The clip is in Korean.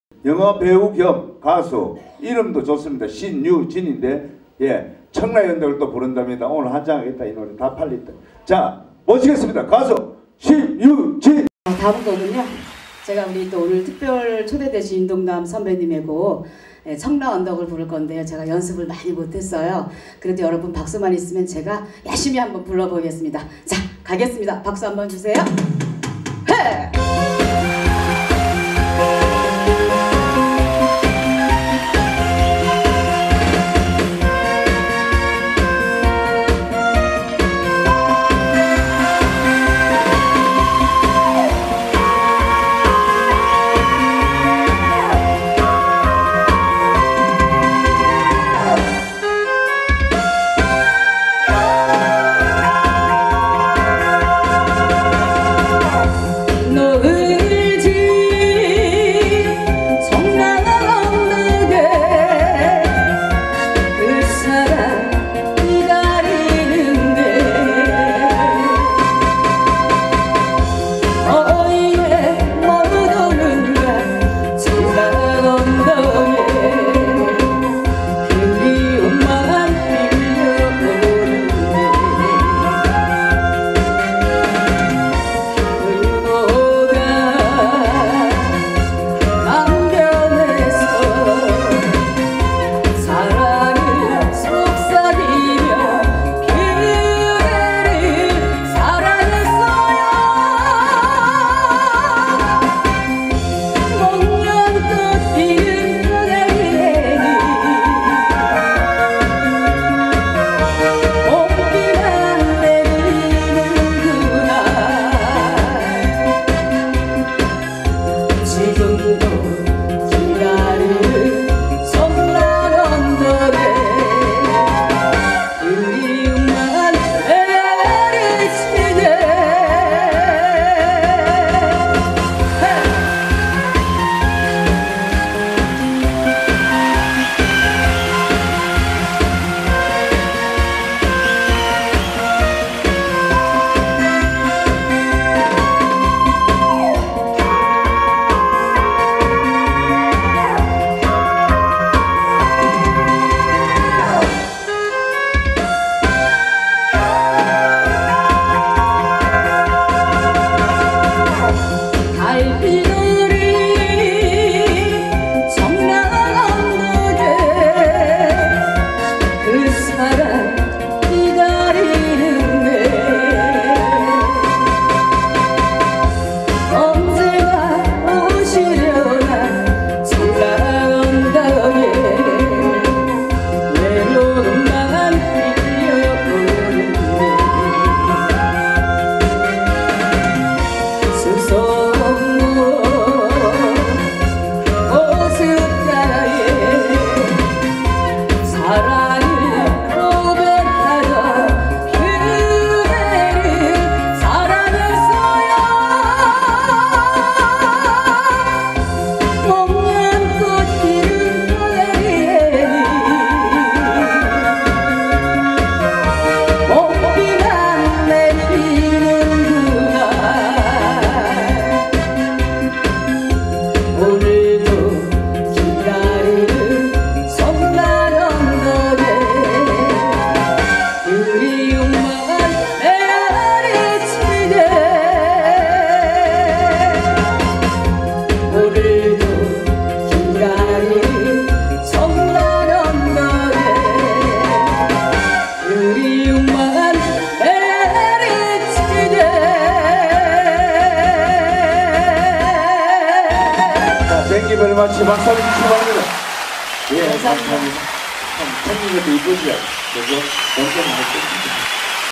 영화 배우 겸 가수, 이름도 좋습니다. 신유진인데, 예, 청라연덕을 또 부른답니다. 오늘 한장하겠다. 이 노래 다 팔렸다. 자, 모시겠습니다. 가수 신유진. 다음 곡은요, 제가 우리 또 오늘 특별 초대되신 윤동남 선배님의 곡 청라언덕을 부를 건데요. 제가 연습을 많이 못했어요. 그래도 여러분 박수만 있으면 제가 열심히 한번 불러보겠습니다. 자, 가겠습니다. 박수 한번 주세요. 헤! 마치 박사님 출발합니다. 예, 감사합니다. 참, 형님한테 이쁘시죠? 그죠? 엄청 많이